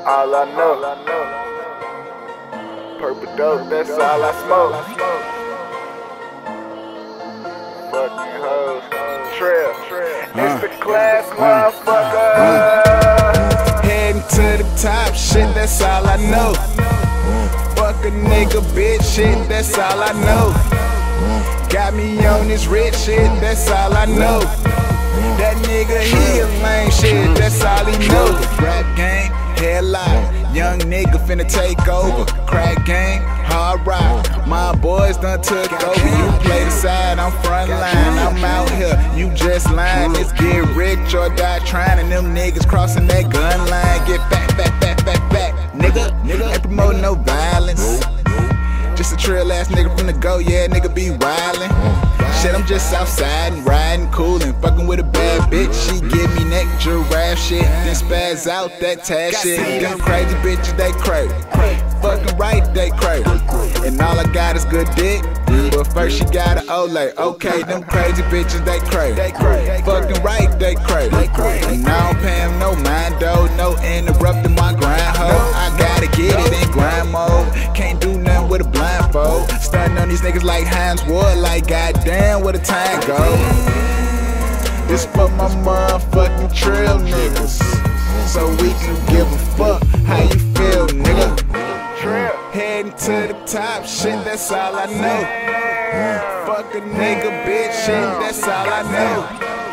All I know, purple dope, that's all I smoke. Fucking hoes, trail, it's the class, motherfucker. Heading to the top, shit, that's all I know. Fuck a nigga, bitch, shit, that's all I know. Got me on this rich shit, that's all I know. That nigga, he a lame shit, that's all he know. Rap game, headlock, young nigga finna take over. Crack game, hard rock, my boys done took over. You play the side, I'm front line, I'm out here, you just lying. Let's get rich or die trying, and them niggas crossing that gun line. Get back, nigga, ain't promoting no violence. Just a trail ass nigga from the go, yeah, nigga be wildin'. Shit, I'm just outside and riding, coolin', fucking with a bad bitch. She give me neck giraffe shit, then spaz out that tag shit. Them crazy bitches, they crazy. Fucking right, they crazy. And all I got is good dick. But first she got an Olay. Okay, them crazy bitches, they crazy. Fucking right, they crazy. And I don't pay them no mind though, no interrupting my grind hoe. I gotta get it in grind mode. Can't do nothing with a blindfold. Stunting on these niggas like Heinz Ward, like goddamn where the time go. This for my motherfucking trail niggas, so we can give a fuck how you feel, nigga. Heading to the top, shit, that's all I know. Fuck a nigga, bitch, shit, that's all I know.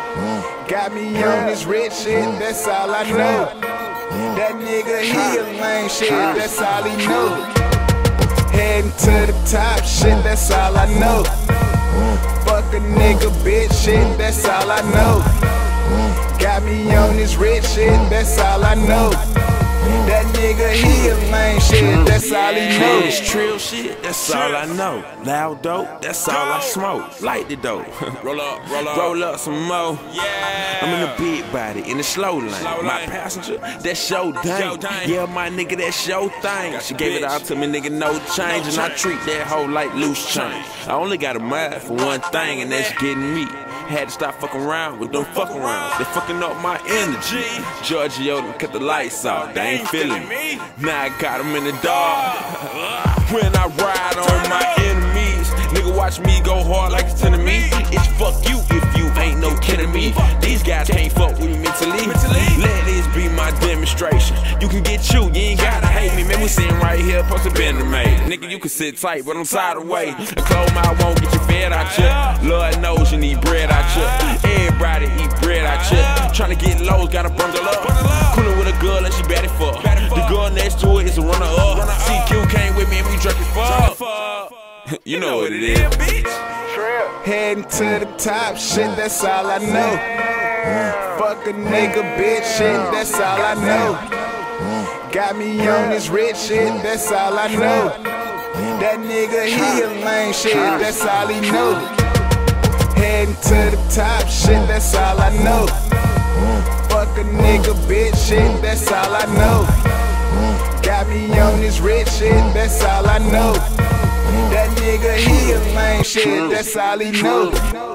Got me on this rich shit, that's all I know. That nigga, he a lame shit, that's all he know. Heading to the top, shit, that's all I know. Fuck a nigga, bitch, shit, that's all I know. Got me on this rich shit, that's all I know. That nigga, he a lame shit, that's all he know. This trill shit, that's all I know. Loud dope, that's all I smoke. Light the dope. roll up some more. I'm in the big body, in the slow lane. My passenger, that's your thing. Yeah, my nigga, that's your thing. She gave it all to me, nigga, no change. And I treat that hoe like loose change. I only got a mind for one thing, and that's getting me. Had to stop fucking around with them fucking rounds. They fucking up my energy. Giorgio done cut the lights off. They ain't feeling me. Now I got them in the dark. When I ride on my enemies, nigga watch me go hard like it's 10 to me. It's fuck you if you ain't no kidding me. These guys can't fuck with me mentally. Let this be my demonstration. You can get you ain't gotta hate me. Man, we sitting right here, supposed to been made. Nigga, you can sit tight, but I'm tired of waiting. A closed mouth won't get you fed out ya. Lord knows you need bread out ya. Everybody eat bread out ya. Tryna get lows, gotta bundle up. Coolin' with a girl and she bad as fuck. The girl next to it is a runner up. CQ came with me and we drunk as fuck. You know what it is, bitch. Heading to the top, shit, that's all I know. Fuck a nigga, bitch, shit, that's all I know. Got me on this rich shit, that's all I know. That nigga, he a lame shit, that's all he know. Heading to the top, shit, that's all I know. Fuck a nigga, bitch, shit, that's all I know. Got me on this rich shit, that's all I know. That nigga, he a lame shit, that's all he know.